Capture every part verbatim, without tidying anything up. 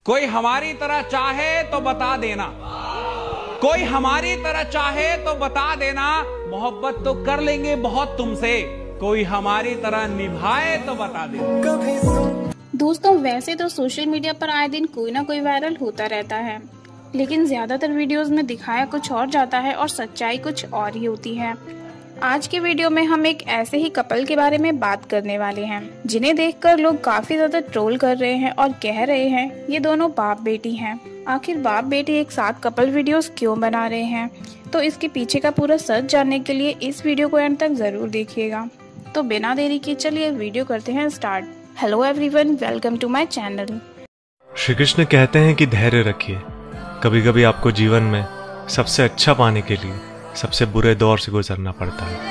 कोई हमारी तरह चाहे तो बता देना, कोई हमारी तरह चाहे तो बता देना, मोहब्बत तो कर लेंगे बहुत तुमसे, कोई हमारी तरह निभाए तो बता देना। दोस्तों, वैसे तो सोशल मीडिया पर आए दिन कोई ना कोई वायरल होता रहता है, लेकिन ज्यादातर वीडियोस में दिखाया कुछ और जाता है और सच्चाई कुछ और ही होती है। आज के वीडियो में हम एक ऐसे ही कपल के बारे में बात करने वाले हैं, जिन्हें देखकर लोग काफी ज्यादा ट्रोल कर रहे हैं और कह रहे हैं ये दोनों बाप बेटी हैं। आखिर बाप बेटी एक साथ कपल वीडियोस क्यों बना रहे हैं, तो इसके पीछे का पूरा सच जानने के लिए इस वीडियो को एंड तक जरूर देखिएगा। तो बिना देरी के चलिए वीडियो करते हैं start. Hello everyone, welcome to my channel. Shri Krishna कहते हैं कि धैर्य रखिए, कभी कभी आपको जीवन में सबसे अच्छा पाने के लिए सबसे बुरे दौर से गुजरना पड़ता है।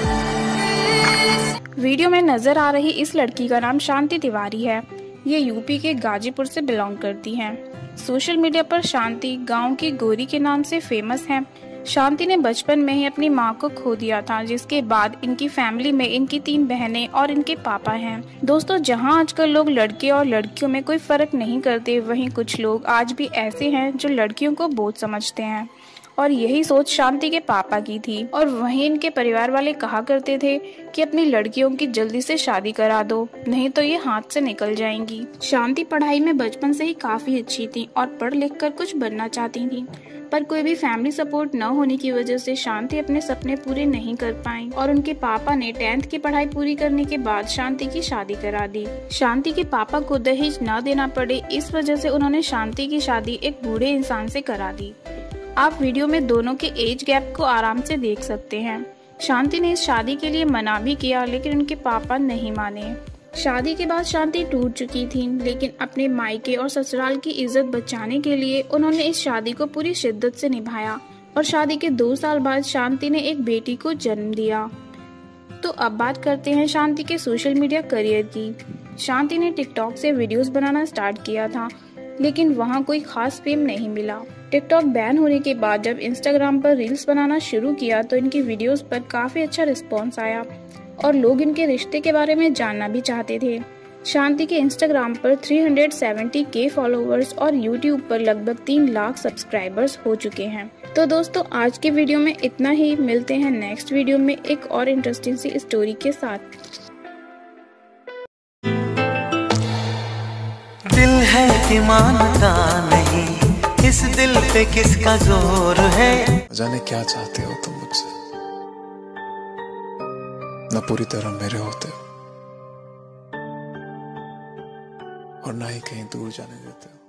वीडियो में नजर आ रही इस लड़की का नाम शांति तिवारी है। ये यूपी के गाजीपुर से बिलोंग करती हैं। सोशल मीडिया पर शांति गांव की गोरी के नाम से फेमस है। शांति ने बचपन में ही अपनी मां को खो दिया था, जिसके बाद इनकी फैमिली में इनकी तीन बहनें और इनके पापा हैं। दोस्तों, जहां आजकल लोग लड़के और लड़कियों में कोई फर्क नहीं करते, वहीं कुछ लोग आज भी ऐसे हैं जो लड़कियों को बोझ समझते हैं, और यही सोच शांति के पापा की थी। और वहीं इनके परिवार वाले कहा करते थे कि अपनी लड़कियों की जल्दी से शादी करा दो, नहीं तो ये हाथ से निकल जाएंगी। शांति पढ़ाई में बचपन से ही काफी अच्छी थी और पढ़ लिख कर कुछ बनना चाहती थी, पर कोई भी फैमिली सपोर्ट न होने की वजह से शांति अपने सपने पूरे नहीं कर पाई और उनके पापा ने टेंथ की पढ़ाई पूरी करने के बाद शांति की शादी करा दी। शांति के पापा को दहेज न देना पड़े, इस वजह से उन्होंने शांति की शादी एक बूढ़े इंसान से करा दी। आप वीडियो में दोनों के एज गैप को आराम से देख सकते हैं। शांति ने इस शादी के लिए मना भी किया, लेकिन उनके पापा नहीं माने। शादी के बाद शांति टूट चुकी थी, लेकिन अपने मायके और ससुराल की इज्जत बचाने के लिए उन्होंने इस शादी को पूरी शिद्दत से निभाया और शादी के दो साल बाद शांति ने एक बेटी को जन्म दिया। तो अब बात करते हैं शांति के सोशल मीडिया करियर की। शांति ने टिकटॉक से वीडियोस बनाना स्टार्ट किया था, लेकिन वहां कोई खास फेम नहीं मिला। टिकटॉक बैन होने के बाद जब इंस्टाग्राम पर रील्स बनाना शुरू किया तो इनकी वीडियोस पर काफी अच्छा रिस्पॉन्स आया और लोग इनके रिश्ते के बारे में जानना भी चाहते थे। शांति के इंस्टाग्राम पर तीन सौ सत्तर के फॉलोअर्स और यूट्यूब पर लगभग तीन लाख सब्सक्राइबर्स हो चुके हैं। तो दोस्तों, आज के वीडियो में इतना ही। मिलते हैं नेक्स्ट वीडियो में एक और इंटरेस्टिंग सी स्टोरी के साथ। दिल है कि मानता नहीं, इस दिल पे किसका जोर है। जाने क्या चाहते हो तुम मुझसे, न पूरी तरह मेरे होते हो और ना ही कहीं दूर जाने देते हो।